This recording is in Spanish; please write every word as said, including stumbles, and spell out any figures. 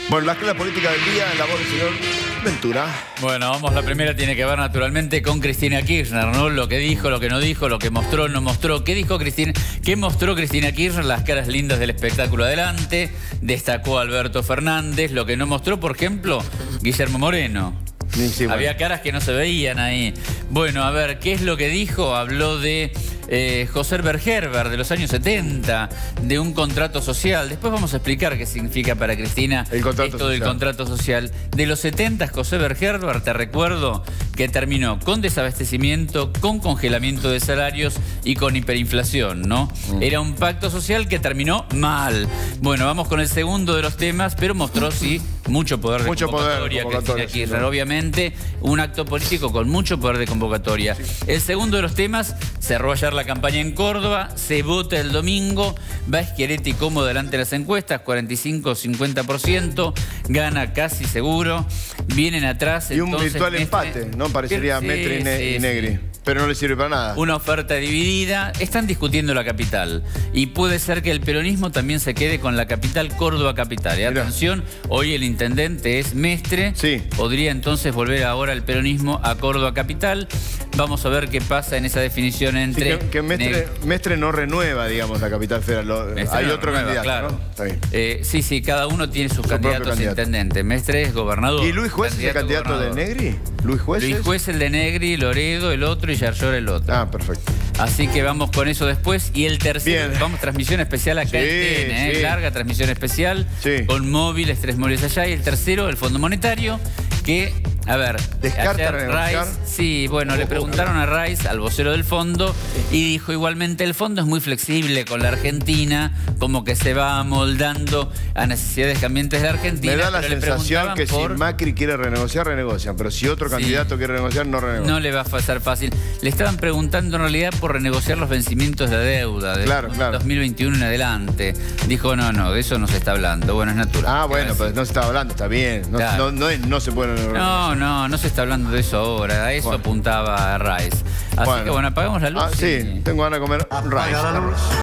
Bueno, la escala política del día en la voz del señor Ventura. Bueno, vamos, la primera tiene que ver naturalmente con Cristina Kirchner, ¿no? Lo que dijo, lo que no dijo, lo que mostró, no mostró. ¿Qué dijo Cristina? ¿Qué mostró Cristina Kirchner? Las caras lindas del espectáculo adelante. Destacó a Alberto Fernández. Lo que no mostró, por ejemplo, Guillermo Moreno. Sí, sí, bueno. Había caras que no se veían ahí. Bueno, a ver, ¿qué es lo que dijo? Habló de eh, José Bergerber, de los años setenta, de un contrato social. Después vamos a explicar qué significa para Cristina el contrato esto social. del contrato social. De los setenta, José Bergerber, te recuerdo que terminó con desabastecimiento, con congelamiento de salarios y con hiperinflación, ¿no? Mm. Era un pacto social que terminó mal. Bueno, vamos con el segundo de los temas, pero mostró, sí, mucho poder de mucho convocatoria, poder, Cristina Kirchner, sí, obviamente, un acto político con mucho poder de convocatoria. Sí. El segundo de los temas, cerró ayer la campaña en Córdoba, se vota el domingo, va Schiaretti cómodo delante de las encuestas, cuarenta y cinco a cincuenta por ciento, gana casi seguro, vienen atrás. Y un entonces, virtual Mestre, empate, ¿no? Parecería sí, Mestre y, ne sí, y Negri. Sí. Pero no le sirve para nada. Una oferta dividida. Están discutiendo la capital. Y puede ser que el peronismo también se quede con la capital, Córdoba capital. Y atención, hoy el intendente es Mestre. Sí. Podría entonces volver ahora el peronismo a Córdoba capital. Vamos a ver qué pasa en esa definición entre... Sí, que que Mestre, Mestre no renueva, digamos, la capital federal. Lo, hay no otro renueva, candidato, claro. ¿no? Está bien. Eh, sí, sí, cada uno tiene sus Su candidatos a intendente. Mestre es gobernador. ¿Y Luis Juez es el candidato de Negri? ¿Luis Juez Luis Juez el de Negri, Loredo el otro y Yarlor el otro. Ah, perfecto. Así que vamos con eso después. Y el tercero, bien. Vamos, transmisión especial acá sí, en T N, ¿eh? Sí. Larga transmisión especial, sí. Con móviles, tres móviles allá. Y el tercero, el Fondo Monetario, que, a ver, ¿descarta renegociar? Rice, sí, bueno, oh, le preguntaron a Rice, al vocero del fondo, y dijo igualmente, el fondo es muy flexible con la Argentina, como que se va amoldando a necesidades cambiantes de la Argentina. Me da la sensación que por... si Macri quiere renegociar, renegocian, pero si otro sí. candidato quiere renegociar, no renegocia. No le va a ser fácil. Le estaban preguntando en realidad por renegociar los vencimientos de la deuda de claro, claro. dos mil veintiuno en adelante. Dijo, no, no, de eso no se está hablando. Bueno, es natural. Ah, bueno, pues no se está hablando, está bien. No, claro. no, no, es, no se puede renegociar. No, no, no se está hablando de eso ahora. A eso bueno. apuntaba Rice. Así bueno. que bueno, apagamos la luz. Ah, sí, y... tengo ganas de comer Rice.